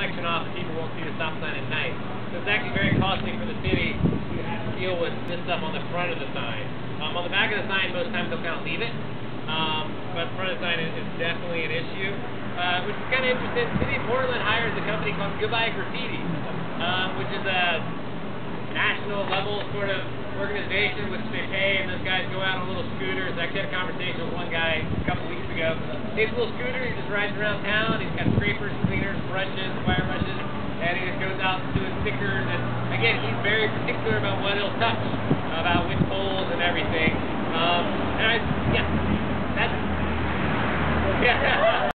intersection off and people won't see the stop sign at night. So it's actually very costly for the city to have to deal with this stuff on the front of the sign. On the back of the sign, most times they'll kind of leave it. But front of the sign is definitely an issue. Which is kind of interesting. The city of Portland hires a company called Goodbye Graffiti, which is a national level sort of organization which they pay, and those guys go out on little scooters. I actually had a conversation with one guy a couple weeks ago. He has a little scooter, he just rides around town, he's got scrapers, cleaners, brushes, fire brushes, and he just goes out doing stickers, and again, he's very particular about what he'll touch, about which poles and everything. And yeah, that's, yeah.